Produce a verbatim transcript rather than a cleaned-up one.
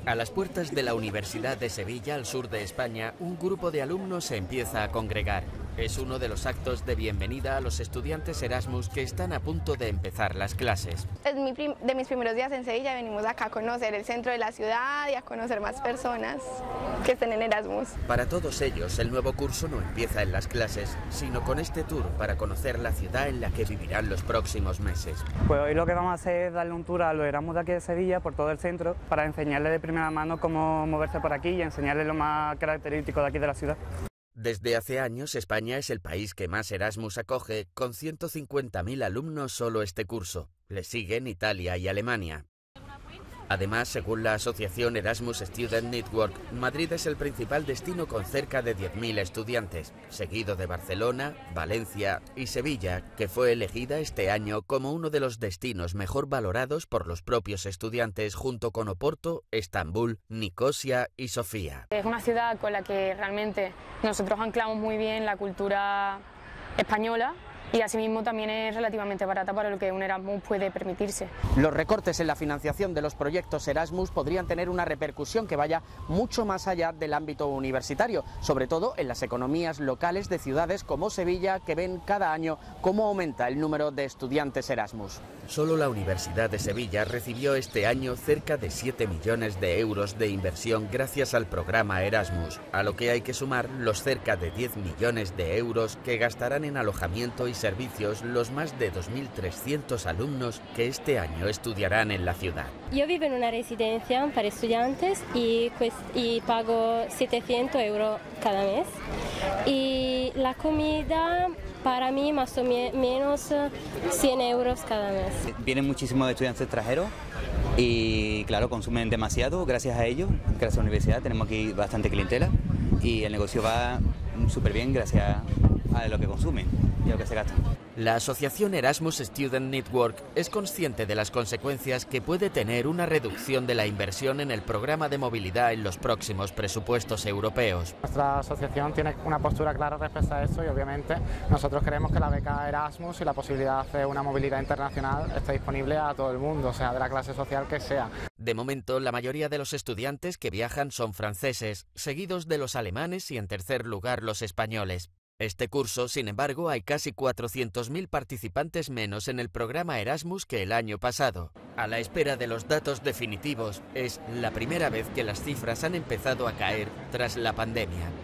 A las puertas de la Universidad de Sevilla, al sur de España, un grupo de alumnos se empieza a congregar. Es uno de los actos de bienvenida a los estudiantes Erasmus que están a punto de empezar las clases. Es mi prim- de mis primeros días en Sevilla, venimos acá a conocer el centro de la ciudad y a conocer más personas que estén en Erasmus. Para todos ellos, el nuevo curso no empieza en las clases, sino con este tour para conocer la ciudad en la que vivirán los próximos meses. Pues hoy lo que vamos a hacer es darle un tour a los Erasmus de aquí de Sevilla, por todo el centro, para enseñarles de primera mano cómo moverse por aquí y enseñarles lo más característico de aquí de la ciudad. Desde hace años, España es el país que más Erasmus acoge, con ciento cincuenta mil alumnos solo este curso. Le siguen Italia y Alemania. Además, según la asociación Erasmus Student Network, Madrid es el principal destino con cerca de diez mil estudiantes, seguido de Barcelona, Valencia y Sevilla, que fue elegida este año como uno de los destinos mejor valorados por los propios estudiantes, junto con Oporto, Estambul, Nicosia y Sofía. Es una ciudad con la que realmente nosotros anclamos muy bien la cultura española. Y asimismo también es relativamente barata para lo que un Erasmus puede permitirse. Los recortes en la financiación de los proyectos Erasmus podrían tener una repercusión que vaya mucho más allá del ámbito universitario, sobre todo en las economías locales de ciudades como Sevilla, que ven cada año cómo aumenta el número de estudiantes Erasmus. Solo la Universidad de Sevilla recibió este año cerca de siete millones de euros de inversión gracias al programa Erasmus, a lo que hay que sumar los cerca de diez millones de euros que gastarán en alojamiento y servicios los más de dos mil trescientos alumnos que este año estudiarán en la ciudad. Yo vivo en una residencia para estudiantes y, pues, y pago setecientos euros cada mes. Y la comida para mí más o menos cien euros cada mes. Vienen muchísimos estudiantes extranjeros y claro, consumen demasiado. Gracias a ellos, gracias a la universidad, tenemos aquí bastante clientela y el negocio va súper bien gracias a lo que consumen y a lo que se gastan. La asociación Erasmus Student Network es consciente de las consecuencias que puede tener una reducción de la inversión en el programa de movilidad en los próximos presupuestos europeos. Nuestra asociación tiene una postura clara respecto a eso y obviamente nosotros queremos que la beca Erasmus y la posibilidad de hacer una movilidad internacional esté disponible a todo el mundo, o sea, de la clase social que sea. De momento, la mayoría de los estudiantes que viajan son franceses, seguidos de los alemanes y en tercer lugar los españoles. Este curso, sin embargo, hay casi cuatrocientos mil participantes menos en el programa Erasmus que el año pasado. A la espera de los datos definitivos, es la primera vez que las cifras han empezado a caer tras la pandemia.